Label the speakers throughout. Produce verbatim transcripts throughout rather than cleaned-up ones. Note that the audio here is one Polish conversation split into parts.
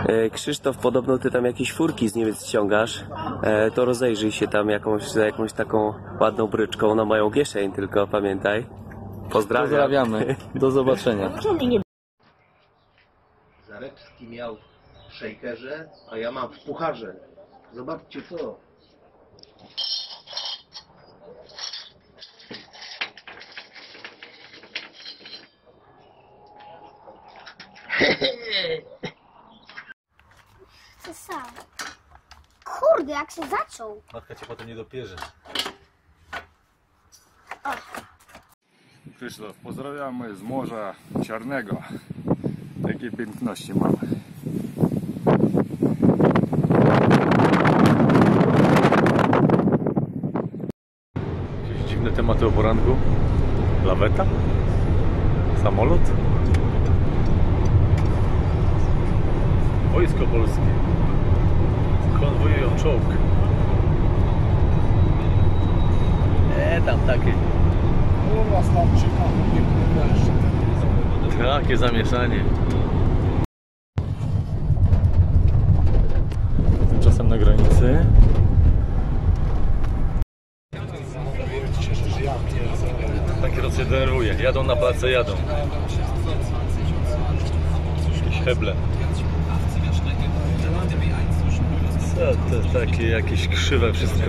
Speaker 1: Krzysztof, podobno ty tam jakieś furki z Niemiec ściągasz, to rozejrzyj się tam jakąś, za jakąś taką ładną bryczką na moją kieszeń, tylko pamiętaj. Pozdrawiam.
Speaker 2: Pozdrawiamy, do zobaczenia.
Speaker 3: Zarebski miał w szejkerze, a ja mam w pucharze. Zobaczcie to.
Speaker 4: Co sam? Kurde, jak się zaczął.
Speaker 2: Matka cię potem nie dopierze.
Speaker 5: Krzysztof, pozdrawiamy z Morza Czarnego. Takie piękności mamy.
Speaker 2: Jakieś dziwne tematy o poranku. Laweta? Samolot? Wojsko polskie. Konwojują czołg. E, tam takie. Takie zamieszanie. Tymczasem na granicy. Tak kierowcy denerwuje. Jadą na pracę, jadą. Jakieś heble. Co to takie jakieś krzywe wszystko.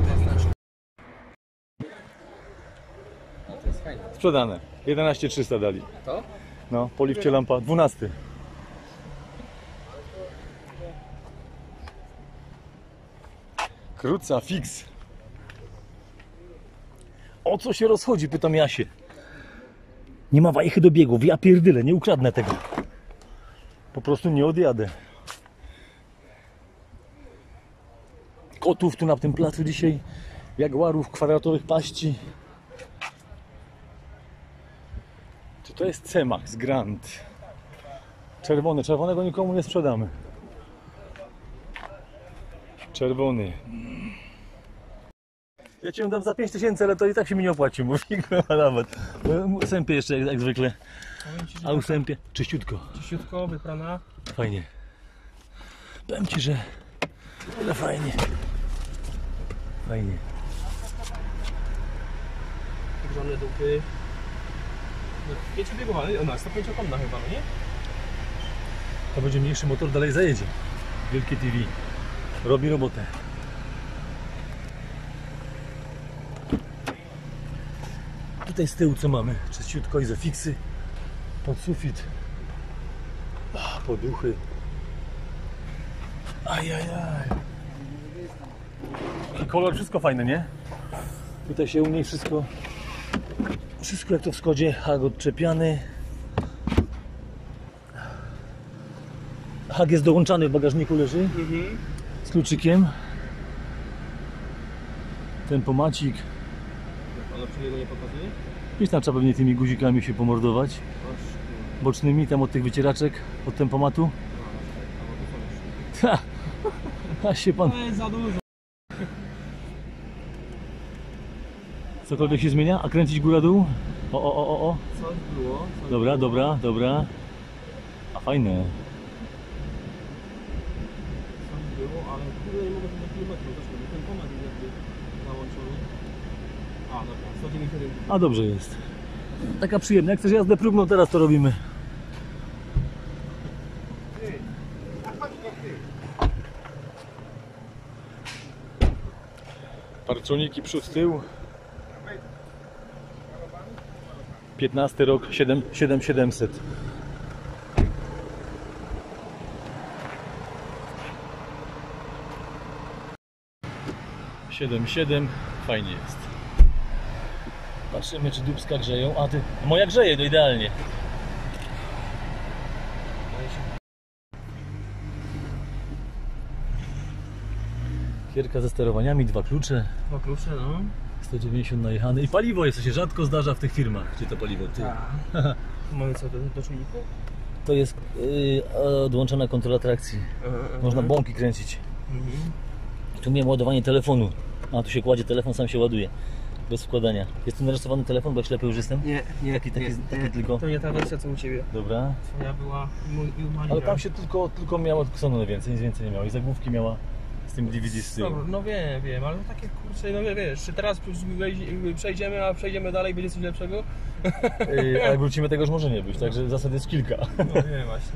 Speaker 2: Sprzedane. jedenaście trzysta dali. To? No, po lifcie lampa. dwunasty. Kruca, fix. O co się rozchodzi? Pytam Jasię. Nie ma wajchy do biegów. Ja pierdyle, nie ukradnę tego. Po prostu nie odjadę. Kotów tu na tym placu dzisiaj. Jaguarów, kwadratowych paści. Czy to jest C-Max Grand? Czerwony. Czerwonego nikomu nie sprzedamy. Czerwony. Ja cię dam za pięć tysięcy, ale to i tak się mi nie opłaci. Mówi nawet. Sępie jeszcze jak, jak zwykle. A u sępie czyściutko.
Speaker 6: Czyściutko, wyprana.
Speaker 2: Fajnie. Powiem ci, że ale fajnie. Fajnie.
Speaker 6: Grzane dupy. Wiecie biegowany? Ona sto pięciokonna chyba, no nie?
Speaker 2: To będzie mniejszy motor, dalej zajedzie. Wielkie T V. Robi robotę. Tutaj z tyłu co mamy? Czyściutko, izofiksy. Pod sufit. Poduchy. Ajajaj. I kolor, wszystko fajne, nie? Tutaj się u niej wszystko Wszystko jak to w Skodzie. Hag odczepiany. Hag jest dołączany, w bagażniku leży. Mhm. Z kluczykiem. Tempomacik.
Speaker 6: Ale przy niego nie pokazuje?
Speaker 2: Gdzieś tam trzeba pewnie tymi guzikami się pomordować. Bocznymi, tam od tych wycieraczek, od tempomatu. Ha! A się pan...
Speaker 6: To jest za dużo.
Speaker 2: Cokolwiek się zmienia? A kręcić góra-dół? O, o, o, o, o.
Speaker 6: Coś było. Coś
Speaker 2: Dobra,
Speaker 6: było.
Speaker 2: dobra, dobra. A fajne.
Speaker 6: Coś było, ale kurde nie mogę do kilometru doszło, bo ten pomysł jest jakby załączony. A, dobra, sto dziewięćdziesiąt jeden.
Speaker 2: A dobrze jest. Taka przyjemna. Jak chcesz jazdę próbną, teraz to robimy. Parconiki przód, tył. piętnasty rok, siedem tysięcy siedemset. siedem siedem, fajnie jest. Patrzymy, czy dupska grzeją. A ty, moja grzeje, to idealnie. Kierka ze sterowaniami, dwa klucze.
Speaker 6: Dwa klucze, no.
Speaker 2: sto dziewięćdziesiąt najechany. I paliwo jest, to się rzadko zdarza w tych firmach. Gdzie to paliwo? Ty.
Speaker 6: Mamy co do, do czujniku?
Speaker 2: To jest yy, odłączona kontrola trakcji. Można bąki kręcić.
Speaker 6: Mhm.
Speaker 2: Tu miałem ładowanie telefonu. A tu się kładzie telefon, sam się ładuje. Bez wkładania. Jest tu narysowany telefon, bo ja ślepy już jestem?
Speaker 6: Nie, nie,
Speaker 2: Taki, taki,
Speaker 6: nie,
Speaker 2: taki
Speaker 6: nie.
Speaker 2: tylko.
Speaker 6: To nie ta wersja co u Ciebie.
Speaker 2: Dobra.
Speaker 6: Twoja była i u
Speaker 2: Ale tam się tylko, tylko miało Xenona więcej, nic więcej nie miało. I zagłówki miała z tym D V D z tyłu.
Speaker 6: No, no wiem, wiem, ale takie kurczę, no wiesz, czy teraz wejdzie- przejdziemy, a przejdziemy dalej, będzie coś lepszego?
Speaker 2: Yy, a jak wrócimy, tego już może nie być, także zasad jest kilka.
Speaker 6: No wiem właśnie.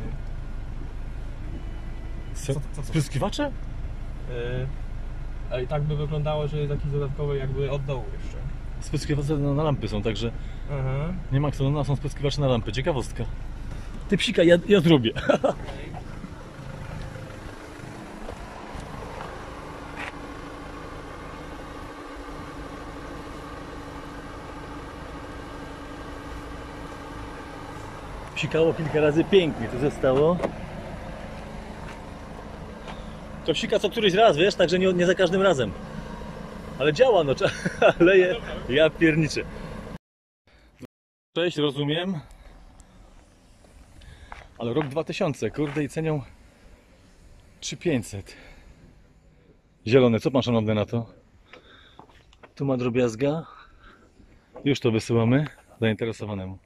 Speaker 2: Co, co, Spryskiwacze?
Speaker 6: Yy, a i tak by wyglądało, że jest jakiś dodatkowy jakby od dołu jeszcze.
Speaker 2: Spryskiwacze na, na lampy są, także
Speaker 6: Aha.
Speaker 2: nie ma Xenona, są spryskiwacze na lampy. Ciekawostka. Ty psika, ja, ja zrobię. Psikało kilka razy, pięknie to zostało. To psika co któryś raz, wiesz, także nie, nie za każdym razem. Ale działa, no, ale je, ja pierniczę. Cześć, rozumiem. Ale rok dwa tysiące, kurde, i cenią trzy tysiące pięćset. Zielone, co pan szanowny na to? Tu ma drobiazga. Już to wysyłamy zainteresowanemu.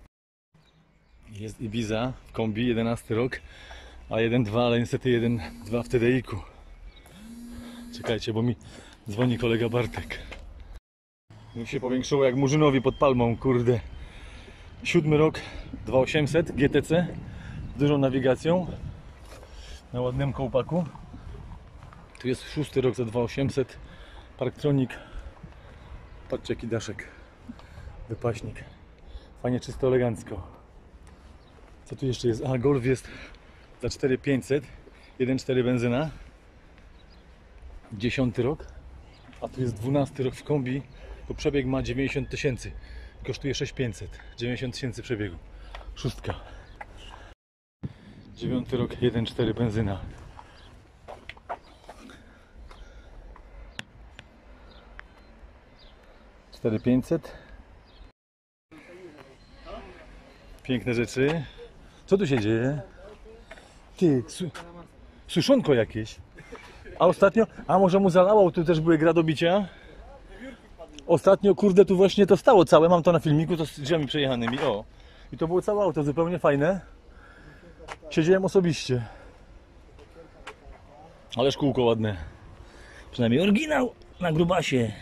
Speaker 2: Jest Ibiza w kombi, jedenasty rok, a jeden dwa, ale niestety jeden dwa w T D I-ku. Czekajcie, bo mi dzwoni kolega Bartek. Mi się powiększyło jak Murzynowi pod palmą, kurde. Siódmy rok, dwa tysiące osiemset G T C z dużą nawigacją na ładnym kołpaku. Tu jest szósty rok za dwa tysiące osiemset Parktronic. Patrzcie jaki daszek, wypaśnik, fajnie czysto, elegancko. Co tu jeszcze jest? A, Golf jest za cztery tysiące pięćset, jeden przecinek cztery benzyna, dziesiąty rok, a tu jest dwunasty rok w kombi, to przebieg ma dziewięćdziesiąt tysięcy, kosztuje sześć tysięcy pięćset, dziewięćdziesiąt tysięcy przebiegu, szóstka, dziewiąty rok, jeden przecinek cztery benzyna, cztery tysiące pięćset, piękne rzeczy. Co tu się dzieje? Ty, su suszonko jakieś. A ostatnio, a może mu zalało, tu też były gra do bicia. Ostatnio, kurde, tu właśnie to stało całe, mam to na filmiku, to z drzwiami przejechanymi, o. I to było całe auto, zupełnie fajne. Siedziałem osobiście. Ale szkółko ładne. Przynajmniej oryginał na grubasie.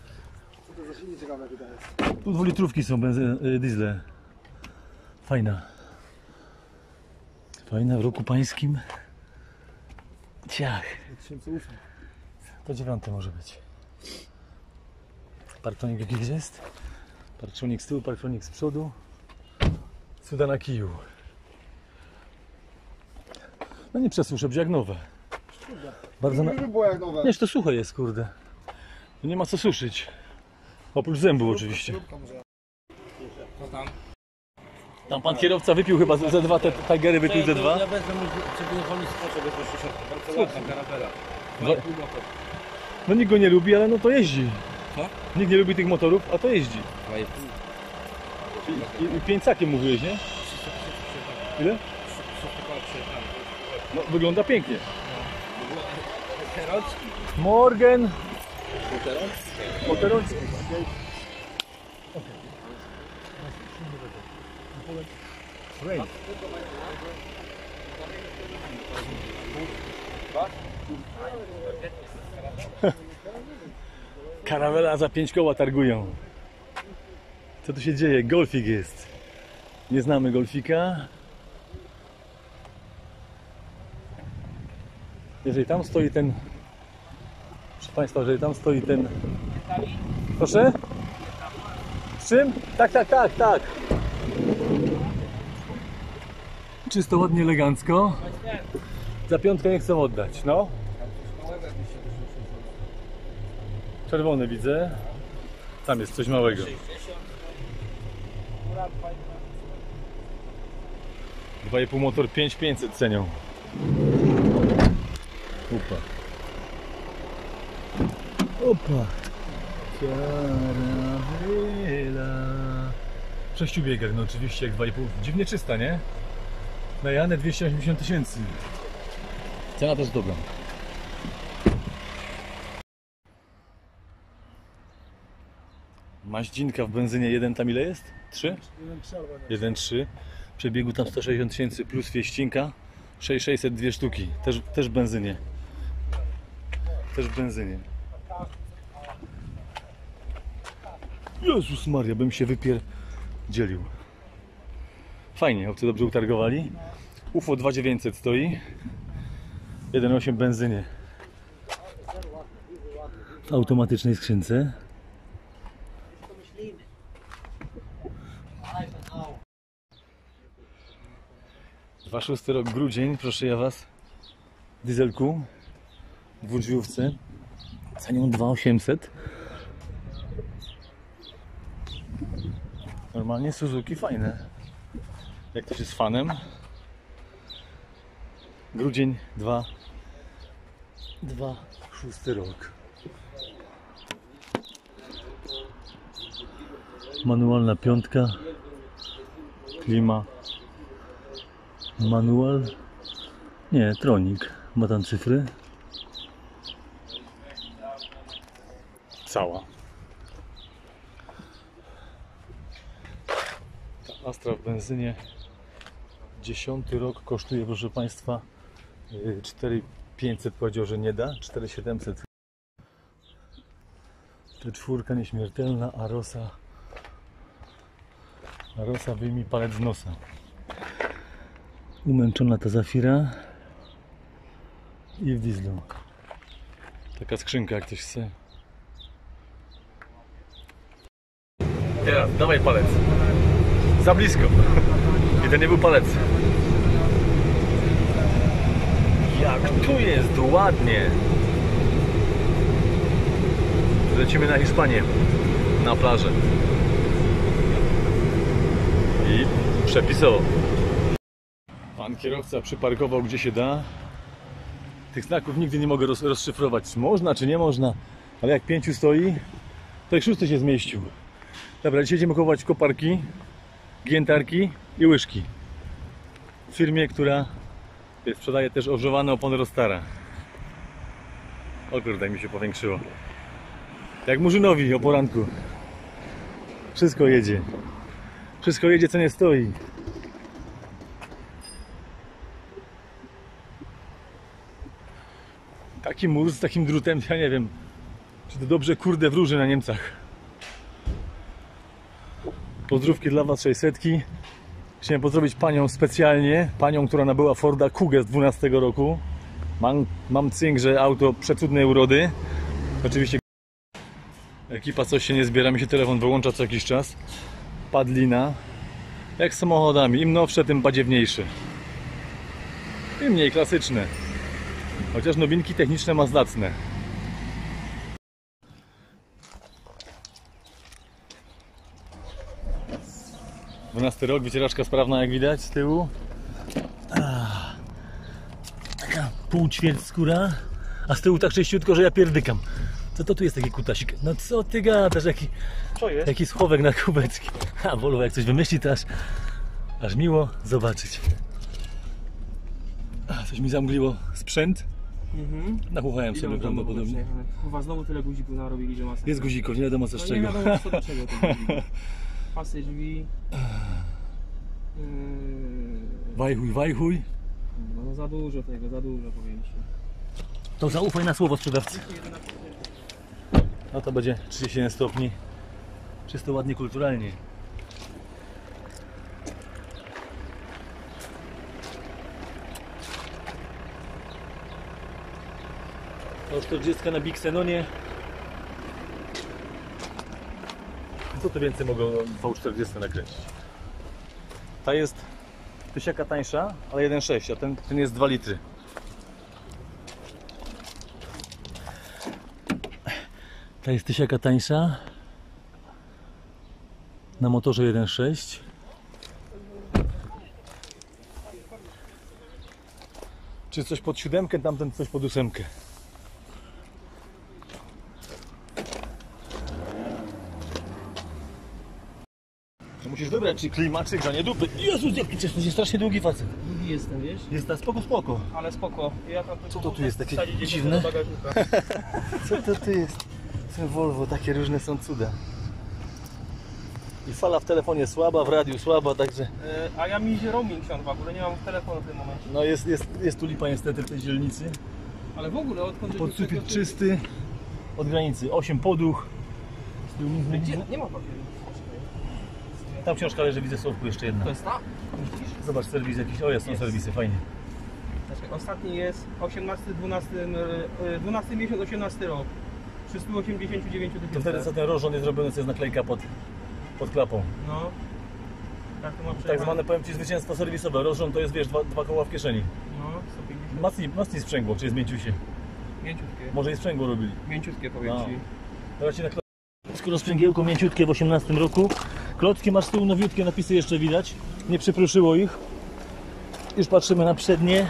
Speaker 2: Tu dwulitrówki są, benzy, y, diesle. Fajna. Fajna w roku pańskim. Ciach. To dziewiąte może być. Parktronik jakiś jest. Parktronik z tyłu, parktronik z przodu. Cuda na kiju. No nie przesuszę, jak nowe. Bardzo na... Nie, to suche jest, kurde. Nie ma co suszyć. Oprócz zębu oczywiście. Tam pan kierowca wypił chyba ze dwa te Tigery, wypił ze dwa.
Speaker 7: Ja wezmę mu telefon i skoczę bez proszę. Bardzo ładna karabela.
Speaker 2: No nikt go nie lubi, ale no to jeździ.
Speaker 7: Co?
Speaker 2: Nikt nie lubi tych motorów, a to jeździ.
Speaker 7: dwa i pół.
Speaker 2: I, i, i pięćcakiem mówiłeś, nie? Ile? No wygląda pięknie. Morgan. Motorowski. Karawela za pięć koła targują. Co tu się dzieje? Golfik jest. Nie znamy golfika. Jeżeli tam stoi ten... Proszę Państwa, jeżeli tam stoi ten... Proszę? Z czym? Tak, tak, tak, tak. Czysto, ładnie, elegancko. Za piątkę nie chcą oddać, no. Czerwony widzę. Tam jest coś małego. dwa i pół motor pięć tysięcy pięćset cenią. Opa. Opa. Karawela. Sześciubiegach, no oczywiście jak dwa i pół. Dziwnie czysta, nie? Na Janę dwieście osiemdziesiąt tysięcy. Cena też dobra. Maździnka w benzynie jeden tam ile jest? trzy? jeden trzy. Przebiegu tam sto sześćdziesiąt tysięcy plus wieścinka. sześć tysięcy sześćset dwie sztuki. Też, też w benzynie. Też w benzynie. Jezus Maria, bym się wypierdzielił. Fajnie, obcy dobrze utargowali. U F O dwa tysiące dziewięćset stoi. jeden osiem benzynie. W automatycznej skrzynce. dwa szósty rok, grudzień, proszę ja was. Dieselku. Dwudrzwiówce. Za nią dwa osiemset. Normalnie Suzuki fajne. Jak ktoś jest fanem. Grudzień dwa dwa szósty rok. Manualna piątka. Klima. Manual. Nie, tronik. Ma tam cyfry. Cała. Ta Astra w benzynie. Dziesiąty rok kosztuje, proszę państwa, cztery tysiące pięćset powiedział, że nie da. cztery tysiące siedemset. To czwórka nieśmiertelna, Arosa. Arosa, wyjmij palec z nosa. Umęczona ta Zafira. I w dieslu. Taka skrzynka, jak ktoś chce. Teraz, dawaj palec. Za blisko. I to nie był palec. Jak tu jest ładnie. Lecimy na Hiszpanię. Na plażę. I przepisowo. Pan kierowca przyparkował gdzie się da. Tych znaków nigdy nie mogę roz, rozszyfrować. Czy można, czy nie można. Ale jak pięciu stoi, to i szósty się zmieścił. Dobra, dzisiaj będziemy kupować koparki, giętarki i łyżki. W firmie, która sprzedaje też ogrzewane opony Rostara. O kurde, mi się powiększyło. Jak Murzynowi o poranku. Wszystko jedzie. Wszystko jedzie, co nie stoi. Taki mur z takim drutem, ja nie wiem, czy to dobrze kurde wróży na Niemcach. Pozdrówki dla was, sześćsetki. Chciałem pozdrowić panią specjalnie, panią, która nabyła Forda Kugę z dwunastego roku. Mam, mam cynk, że auto przecudnej urody. Oczywiście ekipa coś się nie zbiera, mi się telefon wyłącza co jakiś czas. Padlina. Jak z samochodami, im nowsze, tym badziewniejsze. I mniej klasyczne. Chociaż nowinki techniczne ma zacne. dwunasty rok, wycieraczka sprawna jak widać z tyłu. Ah, taka półćwierć skóra, a z tyłu tak czyściutko, że ja pierdykam. Co to tu jest taki kutasik? No co ty gadasz, jaki, jaki schowek na kubecki. A Volvo jak coś wymyśli, to aż, aż miło zobaczyć. A, coś mi zamgliło sprzęt.
Speaker 6: Mhm.
Speaker 2: Nachuchałem sobie prawdopodobnie.
Speaker 6: Chyba znowu tyle guzików narobili, że masa.
Speaker 2: Jest guzików, nie wiadomo co z
Speaker 6: No
Speaker 2: czego.
Speaker 6: nie wiadomo co do czego to pasy drzwi. Yy...
Speaker 2: Wajchuj, wajchuj.
Speaker 6: No za dużo tego, za dużo powiem ci.
Speaker 2: To zaufaj na słowo sprzedawcy. No to będzie trzydzieści jeden stopni. Czysto, ładnie, kulturalnie. To czterdzieści na Bixenonie. Co to więcej mogą V czterdzieści nakręcić? Ta jest tysiaka tańsza, ale jeden przecinek sześć, a ten, ten jest dwa litry. Ta jest tysiaka tańsza. Na motorze jeden przecinek sześć. Czy coś pod siódemkę, tamten coś pod ósemkę. Musisz wybrać, czy klima, czy grzanie dupy. Jezus, jak ty jest strasznie długi facet.
Speaker 6: Długi jestem, wiesz?
Speaker 2: Jest na spoko, spoko.
Speaker 6: Ale spoko. Ja tam
Speaker 2: Co to tu jest takie
Speaker 6: wsadzić gdzieś
Speaker 2: dziwne?
Speaker 6: do bagażnika.
Speaker 2: Co to tu jest? Ten Volvo, takie różne są cuda. I fala w telefonie słaba, w radiu słaba, także
Speaker 6: E, a ja mi idzie roaming siąd w ogóle, nie mam telefonu w tym momencie.
Speaker 2: no jest, jest, jest tu lipa niestety w tej dzielnicy.
Speaker 6: Ale w ogóle odkąd...
Speaker 2: Pod sufit czysty, od granicy osiem poduch. Z tyłu nic nie
Speaker 6: Gdzie?
Speaker 2: widzę.
Speaker 6: Nie ma papieru.
Speaker 2: Tam książka leży, widzę słowku jeszcze jedna.
Speaker 6: To jest ta? Widzisz?
Speaker 2: Zobacz serwis jakiś, o jest, są
Speaker 6: Jest.
Speaker 2: serwisy, fajnie.
Speaker 6: Znaczy, ostatni jest osiemnasty, dwunasty, e, dwunasty miesiąc, osiemnasty rok. przy stu osiemdziesięciu dziewięciu
Speaker 2: To
Speaker 6: tysięcy.
Speaker 2: wtedy co ten rożon jest zrobiony, co jest naklejka pod, pod klapą.
Speaker 6: No. Tak to ma
Speaker 2: Tak
Speaker 6: przejechane.
Speaker 2: zwane, powiem Ci, zwycięstwo serwisowe. Rożon to jest, wiesz, dwa, dwa koła w kieszeni.
Speaker 6: No, sto pięćdziesiąt.
Speaker 2: Mocniej, mocniej sprzęgło, czy jest mięciusie?
Speaker 6: Mięciutkie.
Speaker 2: Może i sprzęgło robili.
Speaker 6: Mięciutkie powiem
Speaker 2: No.
Speaker 6: Ci.
Speaker 2: Teraz Ci na kla- Skoro sprzęgiełko mięciutkie w osiemnastym roku, klocki masz z tyłu nowiutkie, napisy jeszcze widać. Nie przypruszyło ich. Już patrzymy na przednie.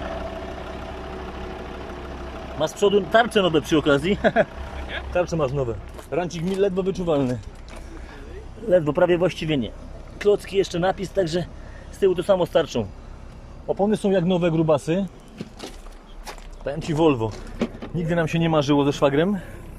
Speaker 2: Masz z przodu tarcze nowe przy okazji. Tarcze masz nowe. Rancik mi ledwo wyczuwalny. Ledwo, prawie właściwie nie. Klocki, jeszcze napis, także z tyłu to samo z tarczą. Opony są jak nowe grubasy. Powiem Ci Volvo. Nigdy nam się nie marzyło ze szwagrem.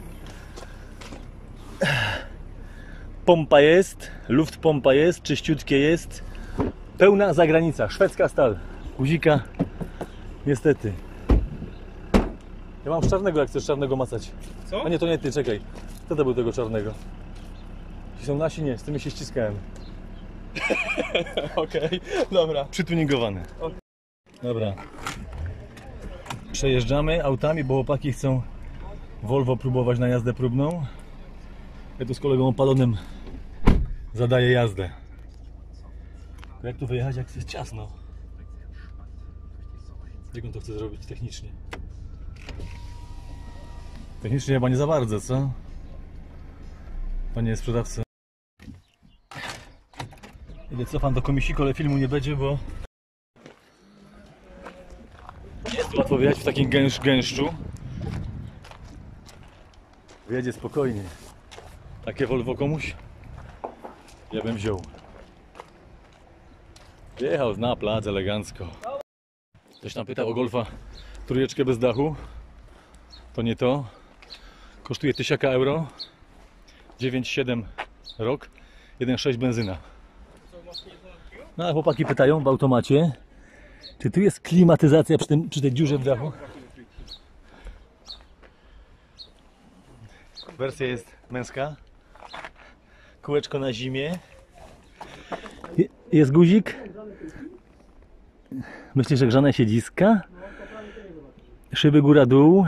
Speaker 2: Pompa jest, luft pompa jest, czyściutkie jest. Pełna zagranica, szwedzka stal. Guzika, niestety. Ja mam z czarnego, jak chcesz czarnego macać.
Speaker 6: Co?
Speaker 2: A nie, to nie ty, czekaj. Kto to był tego czarnego? Ci są nasi? Nie, z tymi się ściskałem.
Speaker 6: Okej, dobra.
Speaker 2: Przytuningowany. Dobra. Przejeżdżamy autami, bo chłopaki chcą Volvo próbować na jazdę próbną. Ja tu z kolegą opalonym zadaję jazdę. To jak tu wyjechać, jak jest ciasno? Jak on to chce zrobić technicznie? Technicznie chyba nie za bardzo, co? Panie sprzedawco. Idę cofam do komisiku, ale filmu nie będzie, bo jest łatwo wyjechać w takim gęsz, gęszczu. Wyjedzie spokojnie. Takie Volvo komuś? Ja bym wziął. Wjechał na plac elegancko. Ktoś tam pytał o Golfa trójeczkę bez dachu. To nie to. Kosztuje tysiaka euro. dziewięć siedem rok. jeden sześć benzyna. No a chłopaki pytają w automacie, czy tu jest klimatyzacja przy, tym, przy tej dziurze w dachu? Wersja jest męska. Kółeczko na zimie. Je- Jest guzik. Myślisz, że grzane siedziska? Szyby góra-dół.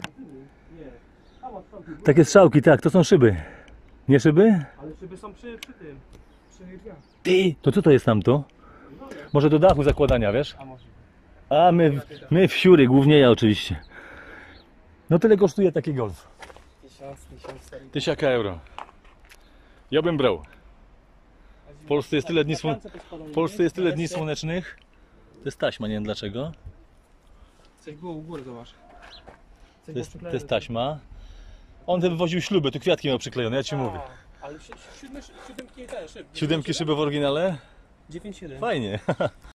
Speaker 2: Takie strzałki, tak, to są szyby. Nie szyby?
Speaker 6: Ale szyby są przy, przy tym. Przy drzwiach.
Speaker 2: Ty, to co to jest tamto? Może do dachu zakładania, wiesz?
Speaker 6: A może.
Speaker 2: A my, my w siury, głównie ja oczywiście. No tyle kosztuje taki Golf.
Speaker 6: Tysiąc, tysiąc, stary.
Speaker 2: Tysiaka euro. Ja bym brał. W Polsce jest tyle dni, słon... w Polsce jest tyle dni słonecznych. To jest taśma, nie wiem dlaczego.
Speaker 6: Coś było u góry, zobacz.
Speaker 2: To jest, to jest taśma. On wywoził śluby, tu kwiatki miał przyklejone, ja ci mówię.
Speaker 6: Ale si- siódmy, siódemki ten szyb.
Speaker 2: Siódemki szyby w oryginale?
Speaker 6: dziewięć siedem.
Speaker 2: Fajnie.